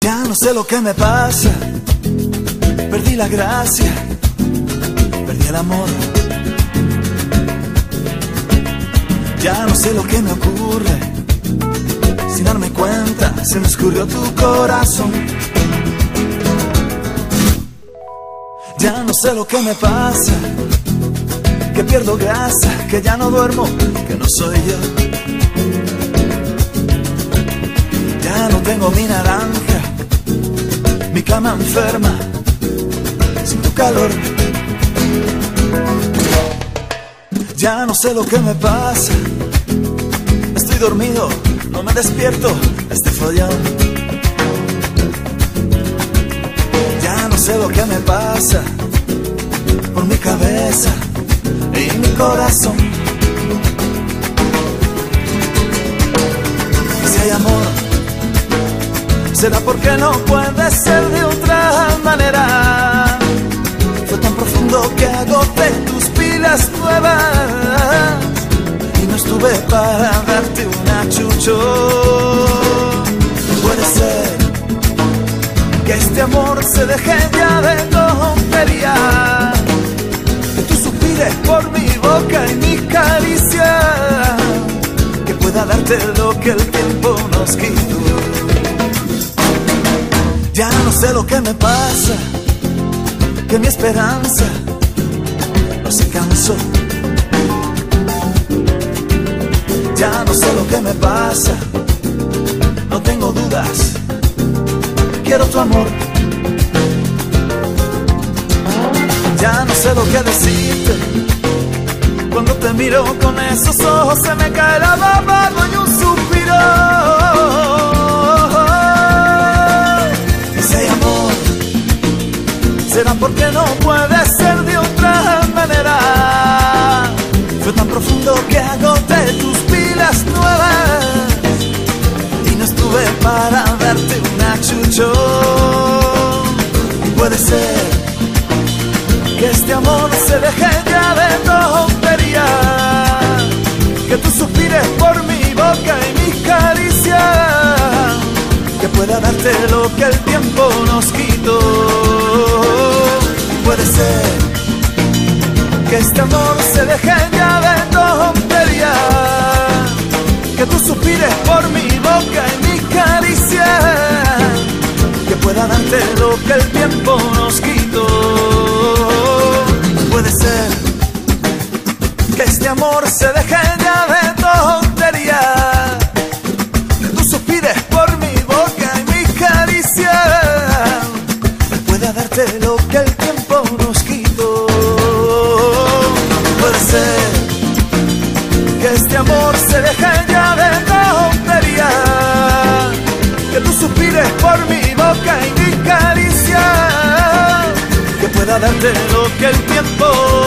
Ya no sé lo que me pasa, perdí la gracia, perdí el amor. Ya no sé lo que me ocurre, sin darme cuenta se me escurrió tu corazón. Ya no sé lo que me pasa, que pierdo grasa, que ya no duermo, que no soy yo. Ya no tengo mi naranja, mi cama enferma, sin tu calor. Ya no sé lo que me pasa, estoy dormido, no me despierto, este follón. Ya no sé lo que me pasa, por mi cabeza y mi corazón. Si hay amor, será porque no puede ser de otra manera. Fue tan profundo que agoté tus pilas nuevas y no estuve para darte un achucho. Puede ser que este amor se deje ya de tontería, que tú suspires por mi boca y mi caricia, que pueda darte lo que el tiempo nos quitó. Ya no sé lo que me pasa, que mi esperanza no se cansó. Ya no sé lo que me pasa, no tengo dudas, quiero tu amor. Ya no sé lo que decirte, cuando te miro con esos ojos se me cae la baba, doy un suspiro. Y si hay amor, será porque no puede ser de otra manera. Fue tan profundo que agoté tus pilas nuevas y no estuve para darte un achucho. Y puede ser que este amor se deje ya de tontería, que tú suspires por mi boca y mi caricia, que pueda darte lo que el tiempo nos quitó. Puede ser que este amor se deje ya de tontería, que tú suspires por mi boca y mi caricia, que pueda darte lo que el tiempo nos quitó. Puede ser que este amor se deje ya de tontería, que tú suspires por mi boca y mi caricia, que pueda darte lo que el tiempo nos quitó. Puede ser que este amor se deje ya de tontería, que tú suspires por mi boca y mi caricia, que pueda darte lo que el tiempo